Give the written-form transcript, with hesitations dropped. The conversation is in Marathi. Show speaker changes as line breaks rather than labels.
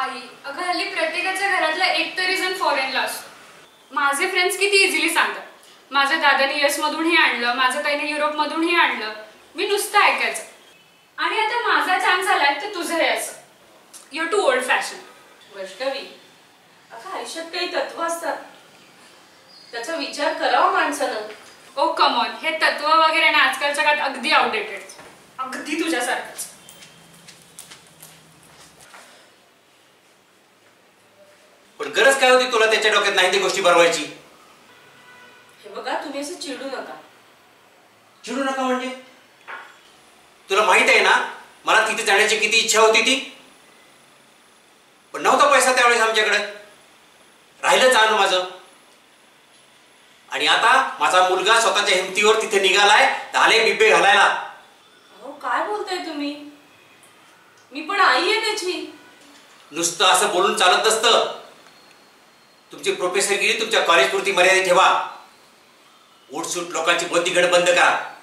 आई, अगं हल्ली प्रत्येकाच्या घरातला एक तरी जण फॉरेनला असतो। माझे फ्रेंड्स किती इझिली सांगतात, माझ्या दादाने US मधूनही आणलं, माझ्या ताईने युरोपमधूनही आणलं, मी नुसतं ऐकायचं। आणि आता माझा चान्स आलाय तर तुझं हे असं, you too old fashion.
Vaishnavi, आता आयुष्यात काही तत्व असतात, त्याचा विचार करावा माणसानं।
ओ कम ऑन, हे तत्व वगैरे ना आजकालच्या काळात अगदी आउटडेटेड, अगदी तुझ्यासारखंच।
पण गरज काय होती तुला त्याच्या डोक्यात नाही ती गोष्टी भरवायची?
हे बघा, तुम्ही असं चिडू नका।
चिडू नका म्हणजे? तुला माहित आहे ना मला तिथे जाण्याची किती इच्छा होती ती, पण नव्हता पैसा त्यावेळेस आमच्याकडे, राहिलं जाणं माझं। आणि आता माझा मुलगा स्वतःच्या हिमतीवर तिथे निघालाय झाले बिब्बे घालायला।
अहो काय बोलताय तुम्ही? मी पण आई आहे त्याची।
नुसतं असं बोलून चालत नसतं। तुमची प्रोफेसरगिरी तुमच्या कॉलेजपुरती मर्यादित ठेवा। उठसूट लोकांची बुद्धिगड बंद करा।